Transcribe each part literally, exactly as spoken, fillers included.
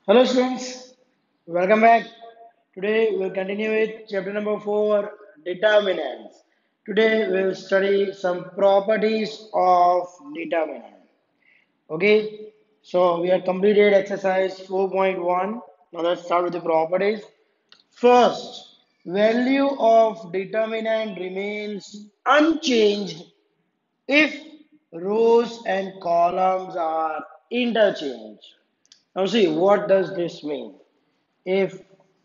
Hello students, welcome back. Today we'll continue with chapter number four, determinants. Today we'll study some properties of determinant. Okay, so we have completed exercise four point one. Now let's start with the properties. First, value of determinant remains unchanged if rows and columns are interchanged. Now see, what does this mean? If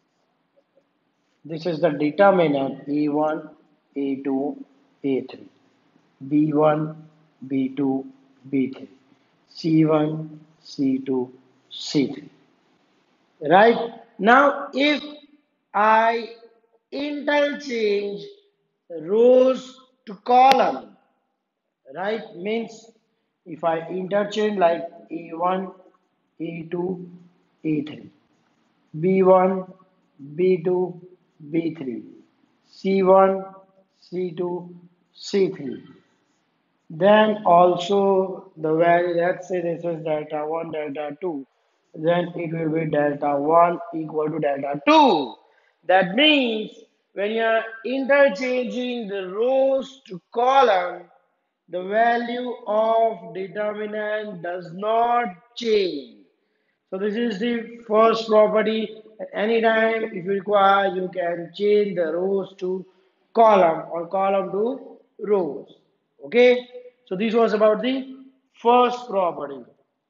this is the determinant A one, A two, A three, B one, B two, B three, C one, C two, C three. Right? Now, if I interchange rows to column, right, means if I interchange like A one, A two, A three, B one, B two, B three, C one, C two, C three. Then also the value, let's say this is delta one, delta two, then it will be delta one equal to delta two. That means when you are interchanging the rows to column, the value of determinant does not change. So this is the first property. At any time, if you require, you can change the rows to column or column to rows. Okay. So this was about the first property.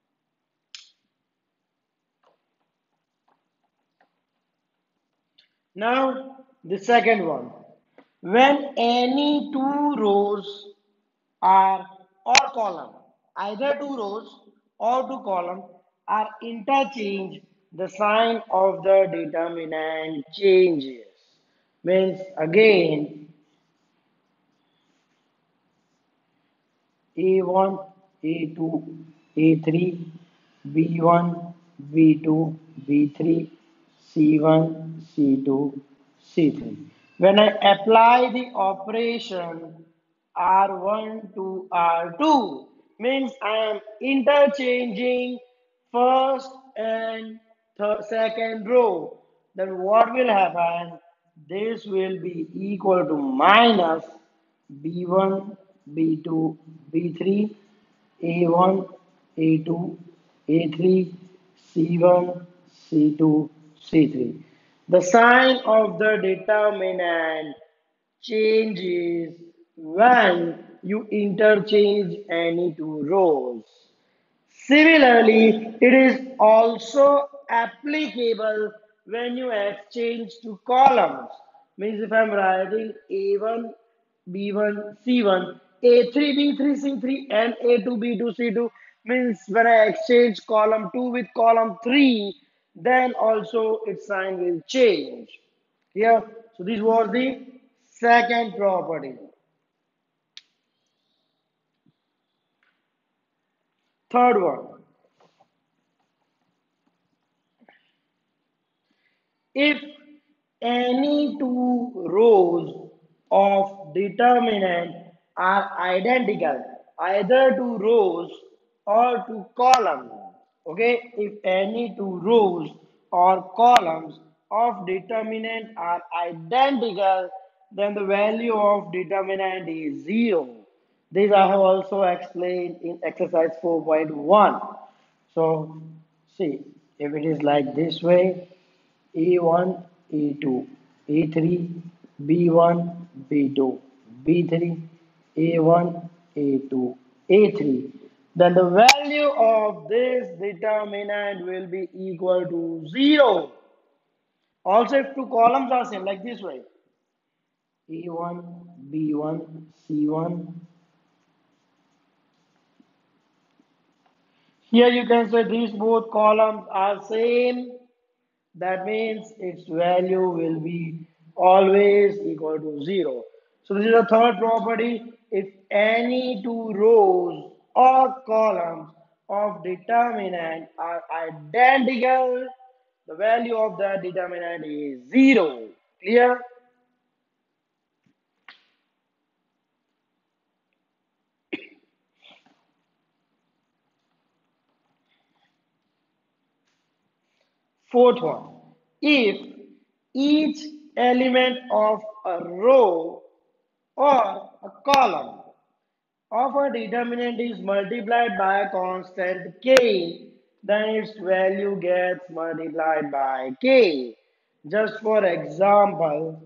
Now the second one. When any two rows are or column, either two rows or two column are interchanged, the sign of the determinant changes. Means again A one, A two, A three, B one, B two, B three, C one, C two, C three. When I apply the operation R one to R two, means I am interchanging first and third, second row, then what will happen? This will be equal to minus B one, B two, B three, A one, A two, A three, C one, C two, C three. The sign of the determinant changes when you interchange any two rows. Similarly, it is also applicable when you exchange two columns. Means if I'm writing A one, B one, C one, A three, B three, C three, and A two, B two, C two, means when I exchange column two with column three, then also its sign will change. Here, so this was the second property. Third one, if any two rows of determinant are identical, either two rows or two columns, okay, if any two rows or columns of determinant are identical, then the value of determinant is zero. This I have also explained in exercise four point one. So, see, if it is like this way, A one, A two, A three, B one, B two, B three, A one, A two, A three, then the value of this determinant will be equal to zero. Also, if two columns are same, like this way, A one, B one, C one, here you can say these both columns are same. That means its value will be always equal to zero. So this is the third property. If any two rows or columns of determinant are identical, the value of that determinant is zero. Clear? Fourth one, if each element of a row or a column of a determinant is multiplied by a constant k, then its value gets multiplied by k. Just for example,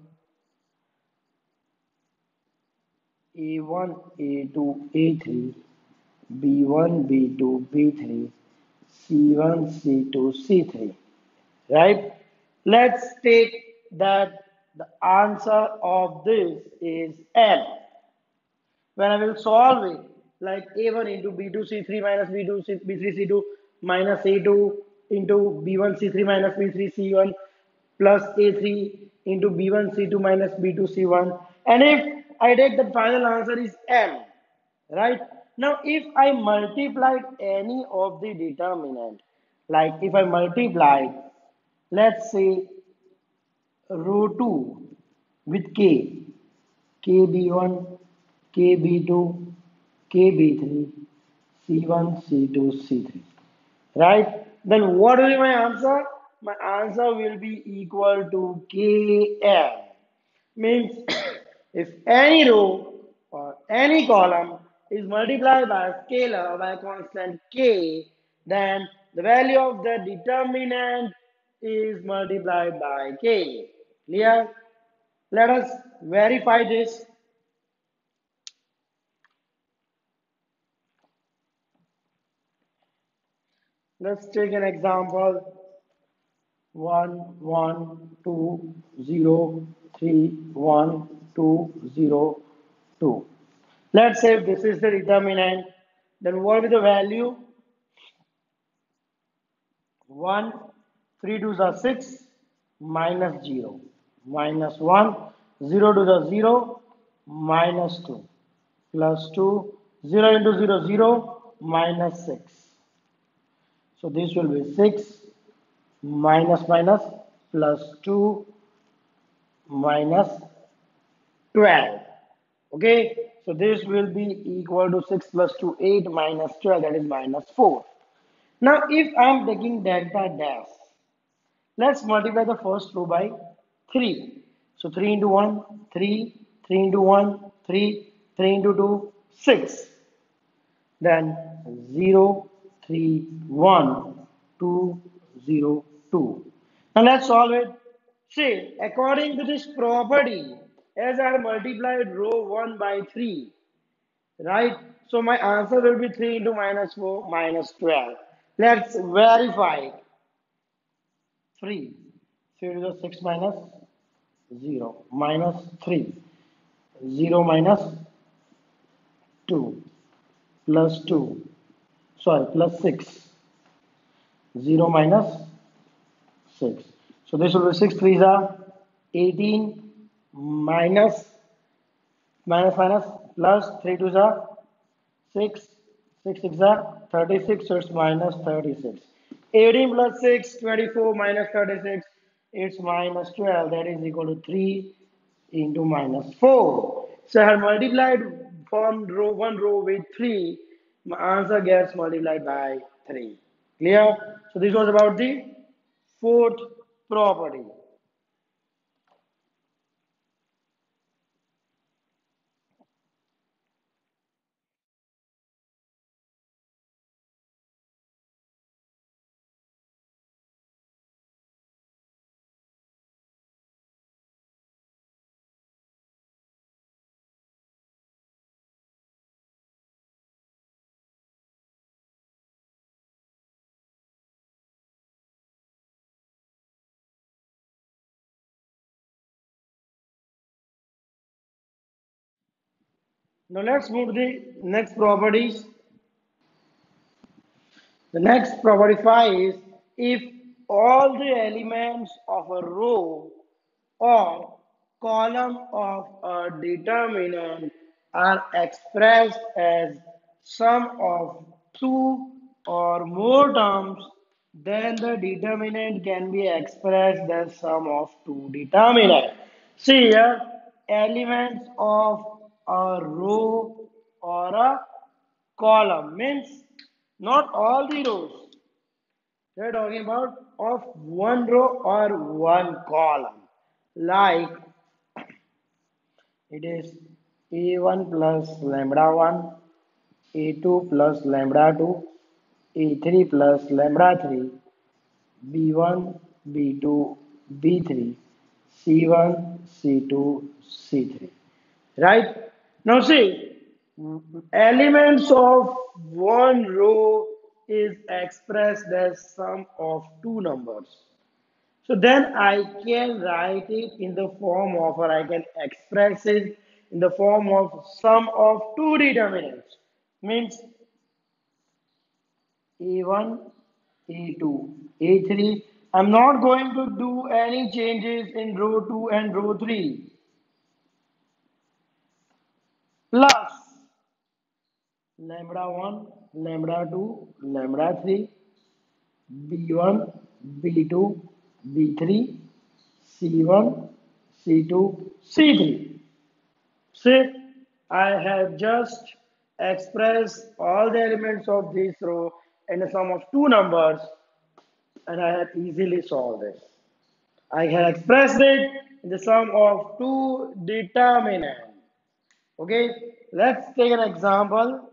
A one, A two, A three, B one, B two, B three, C one, C two, C three. Right? Let's take that the answer of this is M. When I will solve it, like A one into B two C three minus B two C, B three C two minus A two into B one C three minus B three C one plus A three into B one C two minus B two C one. And if I take the final answer is M, right? Now, if I multiplied any of the determinant, like if I multiplied, let's say row two with k, k b one, k b two, k b three, c one, c two, c three, right? Then what will be my answer? My answer will be equal to km. Means if any row or any column is multiplied by a scalar by a constant k, then the value of the determinant is multiplied by k. Clear? Let us verify this. Let's take an example. one, one, two, zero, three, one, two, zero, two. Let's say this is the determinant. Then what is the value? one, three twos are six, minus zero, minus one, zero to the zero, minus two, plus two, zero into zero, zero, minus six. So this will be six, minus minus, plus two, minus twelve. Okay, so this will be equal to six plus two, eight, minus twelve, that is minus four. Now, if I am taking delta dash, let's multiply the first row by three. So three into one, three, three into one, three, three into two, six. Then zero, three, one, two, zero, two. Now let's solve it. See, according to this property, as I have multiplied row one by three, right? So my answer will be three into minus four minus twelve. Let's verify three. three to the six minus zero minus three. zero minus two plus two. Sorry, plus six. zero minus six. So this will be six threes are eighteen minus minus minus plus three twos are six, six six are thirty-six, so it's minus thirty-six. eighteen plus six, twenty-four minus thirty-six, it's minus twelve, that is equal to three into minus four. So I have multiplied from row one row with three, my answer gets multiplied by three. Clear? So this was about the fourth property. Now let's move to the next properties. The next property five is if all the elements of a row or column of a determinant are expressed as sum of two or more terms, then the determinant can be expressed as sum of two determinants. See here, elements of a row or a column means not all the rows, We're talking about of one row or one column. Like it is A one plus lambda one, A two plus lambda two, A three plus lambda three, B one, B two, B three, C one, C two, C three. Right? Now see, elements of one row is expressed as sum of two numbers. So then I can write it in the form of, or I can express it in the form of sum of two determinants. Means A one, A two, A three. I'm not going to do any changes in row two and row three. Plus lambda one, lambda two, lambda three, B one, B two, B three, C one, C two, C three. See, I have just expressed all the elements of this row in a sum of two numbers and I have easily solved this. I can express it in the sum of two determinants. Okay, let's take an example.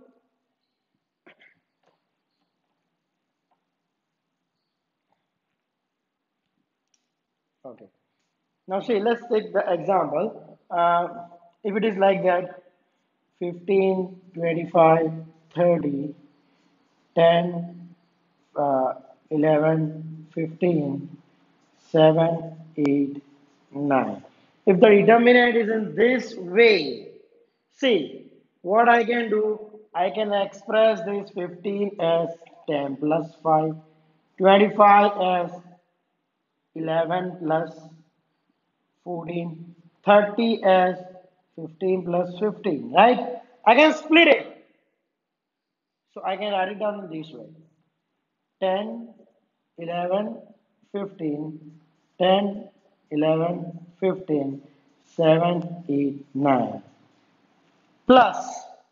Okay, now see, let's take the example. Uh, if it is like that, fifteen, twenty-five, thirty, ten, uh, eleven, fifteen, seven, eight, nine. If the determinant is in this way, see what I can do. I can express this fifteen as ten plus five, twenty-five as eleven plus fourteen, thirty as fifteen plus fifteen, right? I can split it. So I can write it down in this way. ten, eleven, fifteen, ten, eleven, fifteen, seven, eight, nine. Plus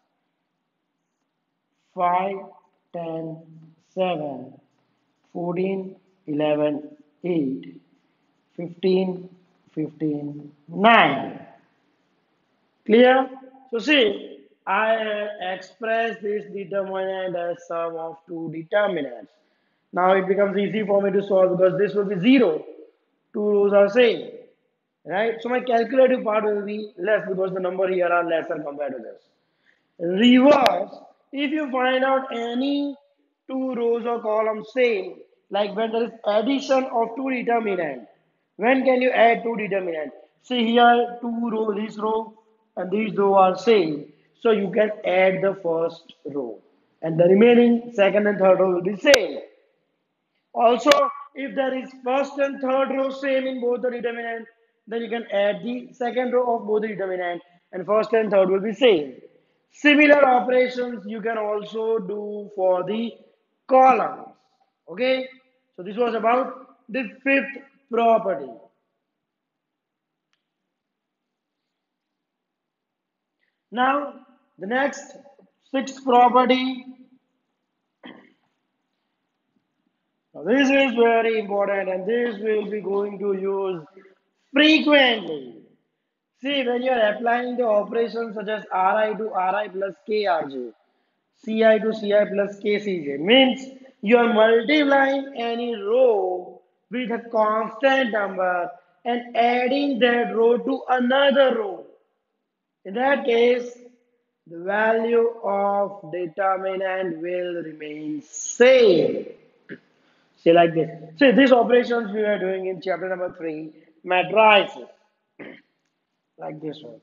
five, ten, seven, fourteen, eleven, eight, fifteen, fifteen, nine. Clear? So see, I express this determinant as sum of two determinants. Now it becomes easy for me to solve because this will be zero. Two rows are same. Right? So my calculative part will be less because the number here are lesser compared to this. Reverse, if you find out any two rows or columns same, like when there is addition of two determinant, when can you add two determinant? See here, two row, this row and these row are same. So you can add the first row and the remaining second and third row will be same. Also, if there is first and third row same in both the determinant, then you can add the second row of both the determinant and first and third will be same. Similar operations you can also do for the columns. Okay, so this was about the fifth property. Now, the next sixth property. Now, this is very important and this will be going to use frequently. See, when you are applying the operations such as Ri to Ri plus Krj, Ci to Ci plus Kcj, means you are multiplying any row with a constant number and adding that row to another row. In that case, the value of determinant will remain same. See like this. See, these operations we are doing in chapter number three, matrices, like this one.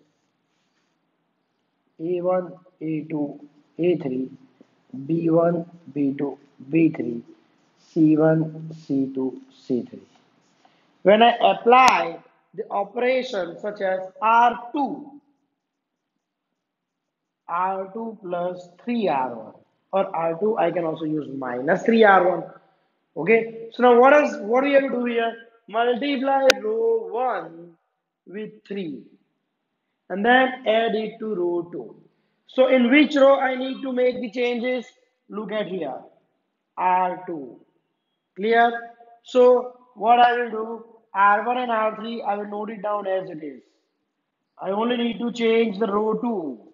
A one, A two, A three, B one, B two, B three, C one, C two, C three. When I apply the operation such as R two, R two plus three R one, or R two I can also use minus three R one. Okay, so now what is what we have to do here? Multiply row one with three and then add it to row two. So in which row I need to make the changes? Look at here, R two. Clear? So what I will do, R one and R three, I will note it down as it is. I only need to change the row two.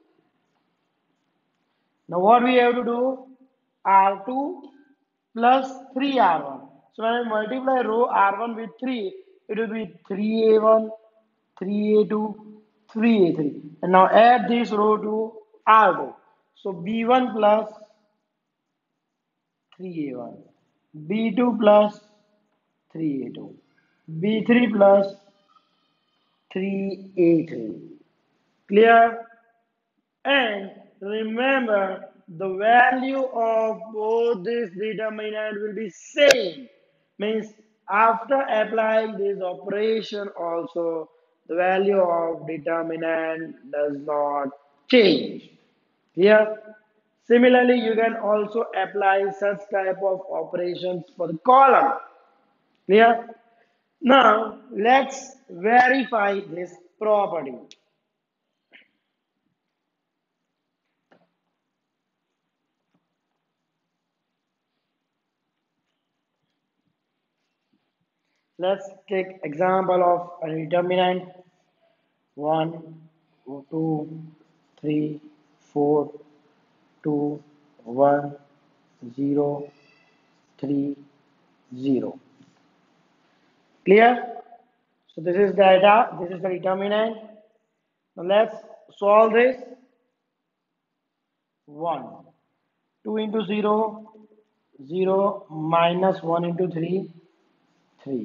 Now what we have to do, R two plus three R one. So when I multiply row R one with three, it will be three A one, three A two, three A three. And now add this row to R two. So B one plus three A one, B two plus three A two, B three plus three A three. Clear? And remember, the value of both this determinant will be same. Means after applying this operation also, the value of determinant does not change. Here, similarly, you can also apply such type of operations for the column. Clear? Now, let's verify this property. Let's take example of a determinant one, two, three, four, two, one, zero, three, zero. Clear? So this is data, this is the determinant. Now let's solve this. one. two into zero, zero minus one into three, three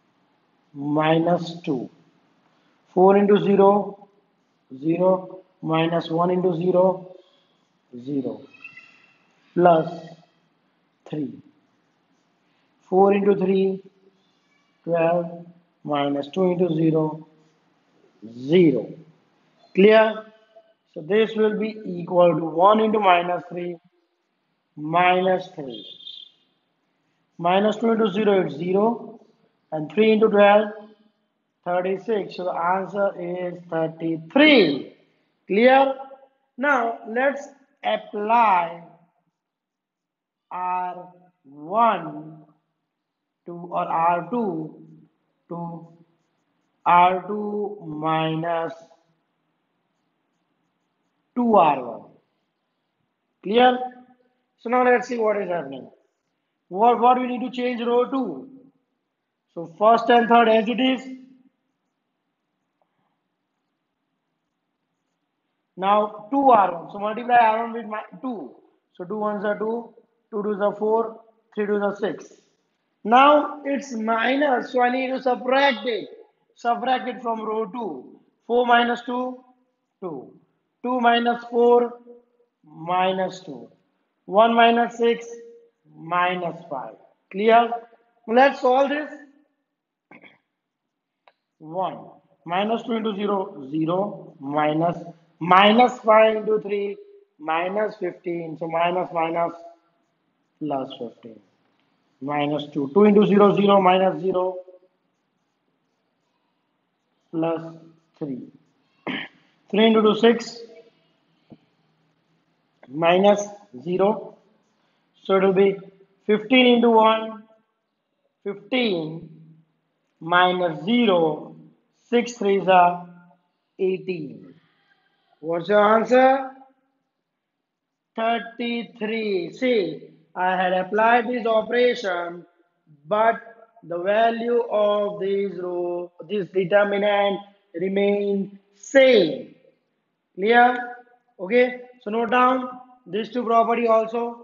minus two. four into zero, zero minus one into zero, zero plus three. four into three, twelve minus two into zero, zero. Clear? So this will be equal to one into minus three, minus three. Minus two into zero is zero. And three into twelve, thirty-six. So the answer is thirty-three. Clear? Now let's apply R one to or R two to R two minus two R one. Clear? So now let's see what is happening. What, what we need to change row two? So first and third as it is. Now two R one. So multiply R one with my two. So two ones are two, two twos are four, three twos are six. Now it's minus, so I need to subtract it. Subtract it from row two. four minus two, two. two minus four, minus two. one minus six, minus five. Clear? Let's solve this. one. Minus two into zero, zero. Minus, minus five into three, minus fifteen. So minus minus plus fifteen. Minus two. two into zero, zero. Minus zero plus three. three into two, six. Minus zero. So it will be fifteen into one, fifteen minus zero, six threes are eighteen. What's your answer? thirty-three. See, I had applied this operation, but the value of this row, this determinant remain same. Clear? Okay, so note down these two property also.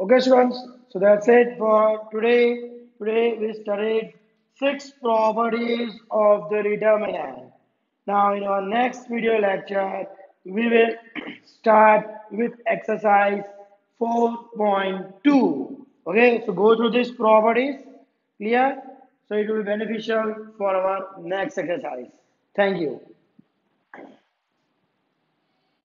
Okay, students. So that's it for today. Today we studied six properties of the determinant. Now, in our next video lecture, we will start with exercise four point two. Okay, so go through these properties. Clear? So it will be beneficial for our next exercise. Thank you.